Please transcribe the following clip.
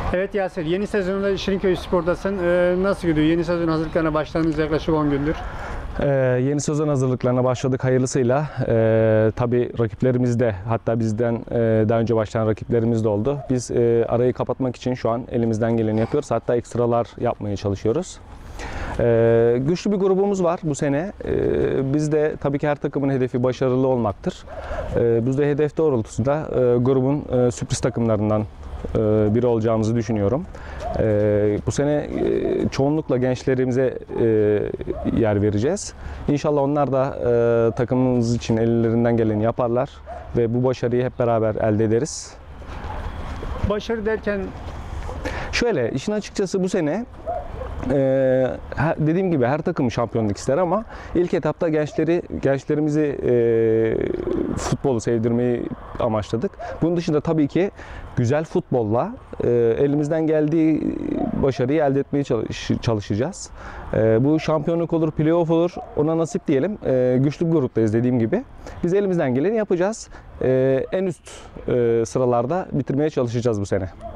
Evet Yasir, yeni sezonda Şirinköy Spor'dasın. Nasıl gidiyor? Yeni sezon hazırlıklarına başladığınız yaklaşık 10 gündür. Yeni sezon hazırlıklarına başladık hayırlısıyla. Tabii rakiplerimiz de, hatta bizden daha önce başlayan rakiplerimiz de oldu. Biz arayı kapatmak için şu an elimizden geleni yapıyoruz. Hatta ekstralar yapmaya çalışıyoruz. Güçlü bir grubumuz var bu sene. Biz de tabii ki her takımın hedefi başarılı olmaktır. Biz de hedef doğrultusunda grubun sürpriz takımlarından biri olacağımızı düşünüyorum. Bu sene çoğunlukla gençlerimize yer vereceğiz. İnşallah onlar da takımımız için ellerinden geleni yaparlar ve bu başarıyı hep beraber elde ederiz. Başarı derken Şöyle, işin açıkçası bu sene dediğim gibi her takım şampiyonluk ister ama ilk etapta gençlerimizi futbolu sevdirmeyi amaçladık. Bunun dışında tabii ki güzel futbolla elimizden geldiği başarıyı elde etmeye çalışacağız. Bu şampiyonluk olur, playoff olur, ona nasip diyelim. Güçlü bir gruptayız dediğim gibi. Biz elimizden geleni yapacağız. En üst sıralarda bitirmeye çalışacağız bu sene.